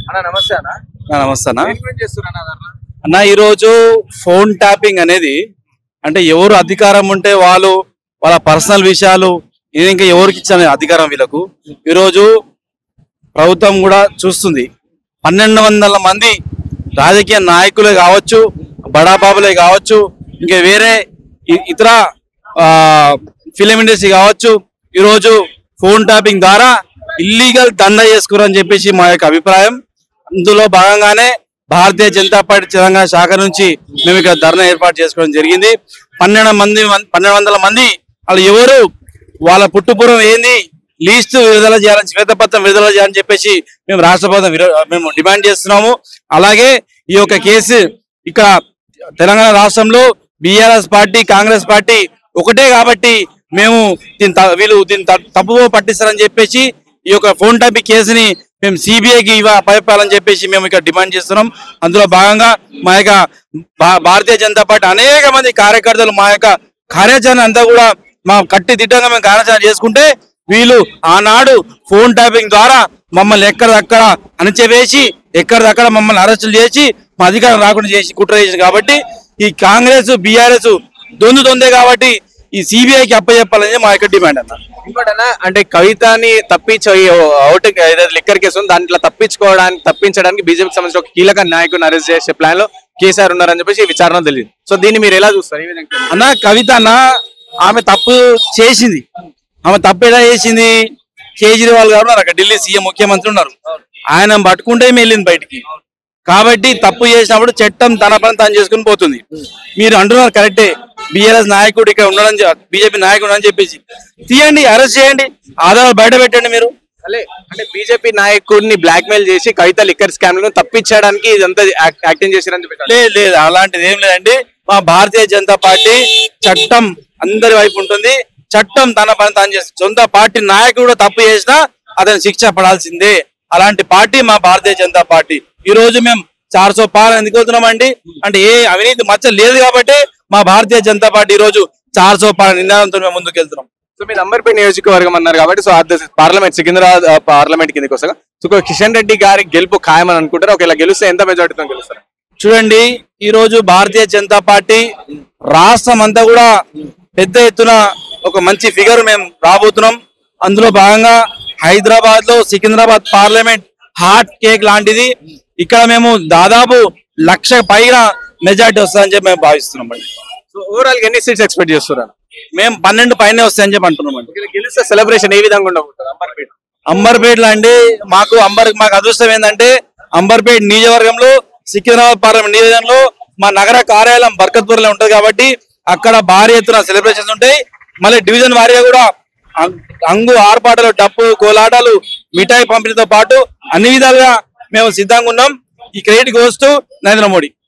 అన్న నమస్తే అన్న. నమస్తే అన్న. దేని గురించి చేస్తున్నారు అన్న? అన్న ఈరోజు ఫోన్ ట్యాపింగ్ అనేది అంటే ఎవరు అధికారం ఉంటే వాళ్ళ పర్సనల్ విషయాలు ఇది ఇంకా ఎవరికి ఇచ్చిన అధికారం వీళ్ళకు ఈరోజు ప్రభుత్వం కూడా చూస్తుంది. 1200 మంది రాజకీయ నాయకులే కావచ్చు, బడాబాబులే కావచ్చు, ఇంకా వేరే ఇతర ఫిలిం ఇండస్ట్రీ కావచ్చు, ఈరోజు ఫోన్ ట్యాపింగ్ ద్వారా ఇల్లీగల్ దందా చేసుకురని చెప్పేసి మా యొక్క అభిప్రాయం. అందులో భాగంగానే భారతీయ జనతా పార్టీ తెలంగాణ శాఖ నుంచి మేము ఇక్కడ ధర్నా ఏర్పాటు చేసుకోవడం జరిగింది. 1200 మంది వాళ్ళు ఎవరు, వాళ్ళ పుట్టుపూర్వం ఏంది, లీస్ట్ విడుదల చేయాలని, శ్వేతపత్రం విడుదల చేయాలని చెప్పేసి మేము రాష్ట్ర ప్రభుత్వం మేము డిమాండ్ చేస్తున్నాము. అలాగే ఈ యొక్క కేసు ఇక్కడ తెలంగాణ రాష్ట్రంలో బీఆర్ఎస్ పార్టీ కాంగ్రెస్ పార్టీ ఒకటే కాబట్టి మేము వీళ్ళు దీన్ని తప్పుదో పట్టిస్తారని చెప్పేసి ఈ యొక్క ఫోన్ ట్యాపింగ్ కేసుని మేము సిబిఐకి అప్పచెప్పాలని చెప్పేసి మేము ఇక్కడ డిమాండ్ చేస్తున్నాం. అందులో భాగంగా మా యొక్క భారతీయ జనతా పార్టీ అనేక మంది కార్యకర్తలు మా యొక్క కార్యాచరణ అంతా కూడా మా కట్టి దిట్టంగా మేము కార్యాచరణ చేసుకుంటే వీళ్ళు ఆనాడు ఫోన్ ట్యాపింగ్ ద్వారా మమ్మల్ని ఎక్కడదక్కడ అణచివేసి ఎక్కడదక్కడ మమ్మల్ని అరెస్టులు చేసి మా అధికారం రాకుండా చేసి కుట్ర చేసి కాబట్టి ఈ కాంగ్రెస్ బీఆర్ఎస్ దొందే కాబట్టి ఈ సిబిఐకి అప్పచెప్పాలని మా యొక్క డిమాండ్ అన్న. ఇంకోటన్నా అంటే కవితని లిక్కర్ కేసు ఉంది, దాంట్లో తప్పించడానికి బీజేపీకి సంబంధించిన ఒక కీలక నాయకుని అరెస్ట్ చేసే ప్లాన్ లో కేసీఆర్ ఉన్నారని చెప్పేసి విచారణ తెలియదు. సో దీన్ని మీరు ఎలా చూస్తారు? అన్న కవిత అన్న ఆమె తప్పు చేసింది. ఆమె తప్పు ఎలా చేసింది? కేజ్రీవాల్ గారు ఉన్నారు అక్కడ, ఢిల్లీ సీఎం ముఖ్యమంత్రి ఉన్నారు, ఆయన పట్టుకుంటే వెళ్ళింది బయటికి. కాబట్టి తప్పు చేసినప్పుడు చట్టం తన పని తాను చేసుకుని పోతుంది. మీరు అంటున్నారు కరెక్టే, బీఆర్ఎస్ నాయకుడు ఇక్కడ ఉండడం, బీజేపీ నాయకుడు అని చెప్పేసి తీయండి, అరెస్ట్ చేయండి, ఆధారాలు బయట పెట్టండి. మీరు అంటే బీజేపీ నాయకుడిని బ్లాక్ మెయిల్ చేసి కవిత లిక్కర్ స్కామ్ లను తప్పించడానికి ఇదంతా యాక్టింగ్ చేశారని లేదు, అలాంటిది ఏం లేదండి. మా భారతీయ జనతా పార్టీ చట్టం అందరి వైపు ఉంటుంది. చట్టం తన పని తాను చేస్తుంది. సొంత పార్టీ నాయకుడు తప్పు చేసినా అతను శిక్ష పడాల్సిందే. అలాంటి పార్టీ మా భారతీయ జనతా పార్టీ. ఈ రోజు మేము 400 పాలన ఎందుకు వెళ్తున్నామండి అంటే ఏ అవినీతి మచ్చ లేదు కాబట్టి మా భారతీయ జనతా పార్టీ ఈ రోజు 400 పాలన నినాదంతో మేము ముందుకు వెళ్తున్నాం. సో మీరు అంబర్పేట నియోజకవర్గం అన్నారు కాబట్టి సో పార్లమెంట్ సికింద్రాబాద్ పార్లమెంట్ కిందకి వస్తాగా సో కిషన్ రెడ్డి గారి గెలుపు ఖాయమని అనుకుంటారు. ఒకవేళ గెలిస్తే ఎంత మెజార్టీతో గెలుస్తారు? చూడండి, ఈ రోజు భారతీయ జనతా పార్టీ రాష్ట్రం అంతా కూడా పెద్ద ఎత్తున ఒక మంచి ఫిగర్ మేము రాబోతున్నాం. అందులో భాగంగా హైదరాబాద్ లో సికింద్రాబాద్ పార్లమెంట్ హాట్ కేక్ లాంటిది. ఇక్కడ మేము దాదాపు 1,00,000 పైన మెజార్టీ వస్తుందని చెప్పి మేము భావిస్తున్నాం అండి. సో ఓవరాల్ ఎన్ని సీట్స్ ఎక్స్పెక్ట్ చేస్తున్నారు? మేము 12 పైనే వస్తాయని చెప్పి అంటున్నాం అండి. గెలిస్తే సెలబ్రేషన్ ఏ విధంగా ఉండబోతుంది? అంబర్పేటలో అండి మాకు అదృష్టం ఏంటంటే అంబర్పేట నియోజకవర్గంలో సికింద్రాబాద్ పార్లమెంట్ నియోజకవర్గంలో మా నగర కార్యాలయం బర్కత్పూర్లో ఉంటది కాబట్టి అక్కడ భారీ ఎత్తున సెలబ్రేషన్స్ ఉంటాయి. మళ్ళీ డివిజన్ వారీగా కూడా అంగు ఆర్పాటలు, డప్పు, కోలాటాలు, మిఠాయి పంపిణీతో పాటు అన్ని విధాలుగా మేము సిద్ధంగా ఉన్నాం. ఈ credit goes to Narendra Modi.